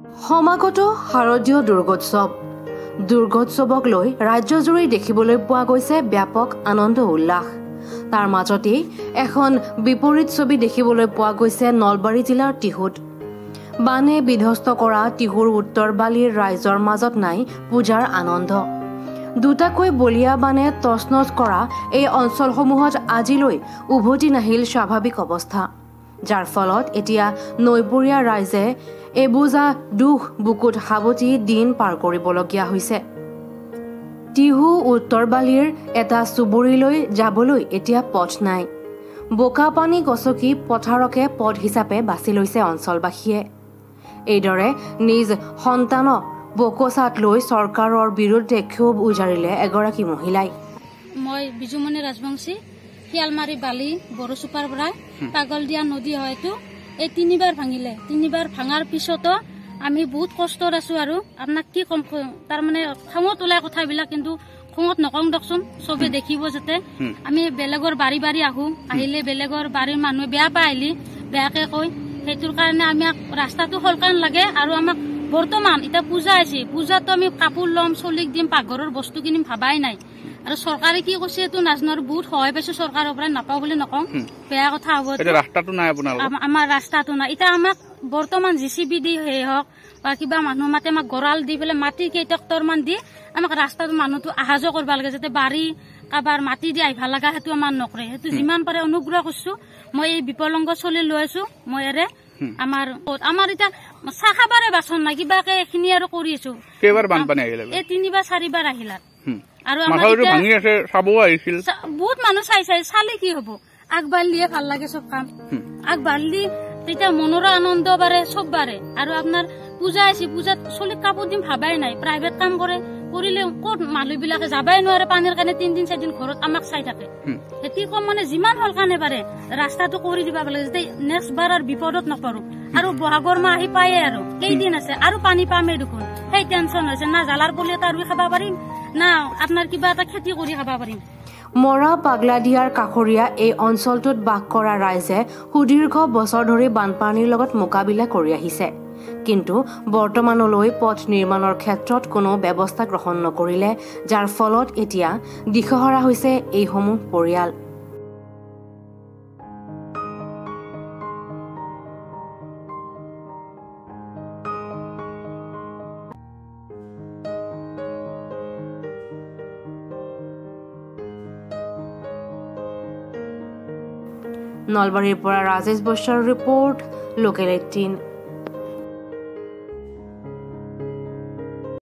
সমাগত শাৰদীয় দুৰ্গোৎসৱক লৈ ৰাজ্যজুৰি দেখিবলৈ পোৱা গৈছে ব্যাপক আনন্দ উল্লাস। তাৰ মাজতেই এখন বিপৰীত ছবি দেখিবলৈ পোৱা গৈছে নলবাৰী জিলাৰ টিহুত। বানে বিধ্বস্ত কৰা টিহুৰ উত্তৰবালিৰ ৰাইজৰ মাজত নাই পূজাৰ আনন্দ। দুটাকৈ বলীয়া বানে তছনছ কৰা এই অঞ্চলসমূহত আজিলৈ উভতি নাহিল স্বাভাৱিক অৱস্থা, যাৰ ফলত এতিয়া নৈপৰীয়া ৰাইজে এবোজা দুখ বুকুত সাৱটি দিন পাৰ কৰিবলগীয়া হৈছে। টিহু উত্তৰবালিৰ এটা চুবুৰীলৈ যাবলৈ এতিয়া পথ নাই। বোকা পানী গছকি পথাৰকে পথ হিচাপে বাছি লৈছে অঞ্চলবাসীয়ে। এইদৰে নিজ সন্তানক বকচাত লৈ চৰকাৰৰ বিৰুদ্ধে ক্ষোভ উজাৰিলে এগৰাকী মহিলাই। মই বিজুমণি ৰাজবংশী, শিয়ালমাৰী বালি বৰচুপাৰ পৰা পাগল দিয়া নদী হয়তো এই 3বাৰ ভাঙিলে। 3বাৰ ভাঙাৰ পিছতো আমি বহুত কষ্টত আছো। আৰু আপোনাক কি কম, তাৰমানে খঙত ওলাই কথাবিলাক, কিন্তু খঙত নকওঁ দকচোন, চবে দেখিব যাতে। আমি বেলেগৰ বাৰী বাৰী আহো, আহিলে বেলেগৰ বাৰীৰ মানুহে বেয়া পাই আহিলি বেয়াকে কয়। সেইটোৰ কাৰণে আমাক ৰাস্তাটো সলকান লাগে। আৰু আমাক বৰ্তমান এতিয়া পূজা আছে, পূজাতো আমি কাপোৰ ল'ম, চলিক দিম, পাকঘৰৰ বস্তু কিনিম, ভাবাই নাই। আৰু চৰকাৰে কি কৈছে এইটো নাজানো। বহুত সহায় পাইছো চৰকাৰৰ পৰা, নাপাওঁ বুলি নকওঁ, বেয়া কথা হব। আমাৰ ৰাস্তাটো নাই। এতিয়া আমাক বৰ্তমান JCB দি হওক বা কিবা মানুহ মাতে আমাক গঁৰাল দি পেলাই মাটি কেইটক্টৰ মান দি আমাক ৰাস্তাটো মানুহটো অহা যোৱা কৰিব লাগে, যাতে বাৰী কাবাৰ মাটি দি আহিব লগা সেইটো আমাৰ নকৰে। সেইটো যিমান পাৰে অনুগ্ৰহ কৰিছো। মই এই বিপলংগ চলি লৈ আছো। মই এৰে আমাৰ এতিয়া চাহ খাবাৰে বাচন নাই, কিবাকে এইখিনি আৰু কৰি আছো। এই 3বাৰ 4বাৰ আহিলা। আৰু বহুত মানুহ চালি কি হব, আগবাঢ়িলে ভাল লাগে চব কাম। আগবাঢ়িলি তেতিয়া মনৰ আনন্দ বাঢ়ে, চব বাঢ়ে। আৰু আপোনাৰ পূজা আছে, পূজাত চলিক কাপোৰ দিম ভাবাই নাই। প্ৰাইভেট কাম কৰিলে ক'ত মানুহ বিলাকে যাবাই নোৱাৰে পানীৰ কাৰণে, 3 দিন 4 দিন ঘৰত আমাক চাই থাকে। সেইটো কম মানে যিমান হল কাৰণে পাৰে ৰাস্তাটো কৰি দিব লাগে, যাতে নেক্সট বাৰ আৰু বিপদত নপৰো। আৰু বহাগৰ মাহ আহি পায়ে আৰু কেইদিন আছে, আৰু পানী পামেই দেখোন। সেই টেনচন হৈছে না, জালাৰ পলি এটা ৰুই খাব পাৰিম না আপোনাৰ কিবা এটা খেতি কৰি খাব পাৰিম। মৰা পাগলাদিয়াৰ কাষৰীয়া এই অঞ্চলটোত বাস কৰা ৰাইজে সুদীৰ্ঘ বছৰ ধৰি বানপানীৰ লগত মোকাবিলা কৰি আহিছে। কিন্তু বৰ্তমানলৈ পথ নিৰ্মাণৰ ক্ষেত্ৰত কোনো ব্যৱস্থা গ্ৰহণ নকৰিলে, যাৰ ফলত এতিয়া দিশহাৰা হৈছে এইসমূহ পৰিয়াল। নলবাৰীৰ পৰা ৰাজেশ বৈশ্যৰ ৰিপৰ্ট, লোকেল 18।